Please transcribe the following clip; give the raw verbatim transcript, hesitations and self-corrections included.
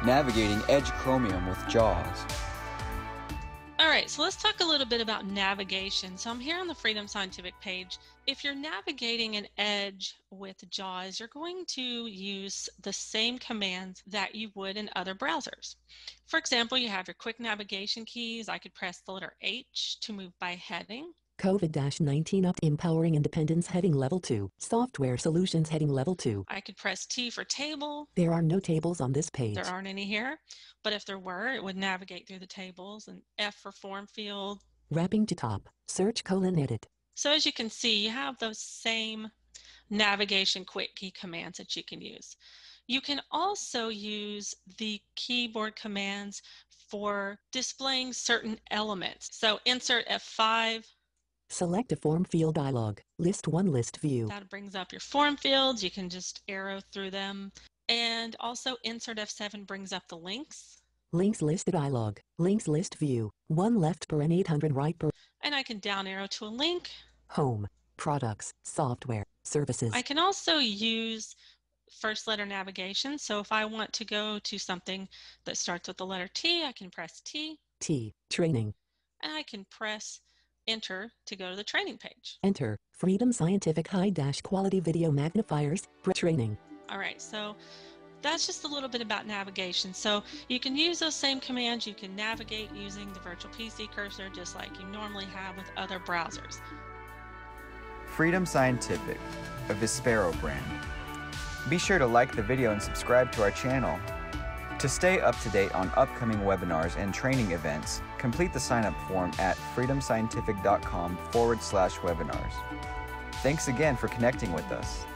Navigating Edge Chromium with JAWS. All right, so let's talk a little bit about navigation. So I'm here on the Freedom Scientific page. If you're navigating an Edge with JAWS, you're going to use the same commands that you would in other browsers. For example, you have your quick navigation keys. I could press the letter H to move by heading. COVID nineteen up Empowering Independence heading level two. Software Solutions heading level two. I could press T for table. There are no tables on this page. There aren't any here, but if there were, it would navigate through the tables. And F for form field. Wrapping to top. Search colon edit. So as you can see, you have those same navigation quick key commands that you can use. You can also use the keyboard commands for displaying certain elements. So insert F five. Select a form field dialog. List one list view. That brings up your form fields. You can just arrow through them. And also insert F seven brings up the links. Links list dialog. Links list view. One left per and eight hundred right per. And I can down arrow to a link. Home. Products. Software. Services. I can also use first letter navigation. So if I want to go to something that starts with the letter T, I can press T. T. Training. And I can press Enter to go to the training page. Enter. Freedom Scientific High Dash Quality Video Magnifiers. Training. All right, so that's just a little bit about navigation. So you can use those same commands. You can navigate using the virtual P C cursor just like you normally have with other browsers. Freedom Scientific, a Vispero brand. Be sure to like the video and subscribe to our channel. To stay up to date on upcoming webinars and training events, complete the sign-up form at freedomscientific.com forward slash webinars. Thanks again for connecting with us.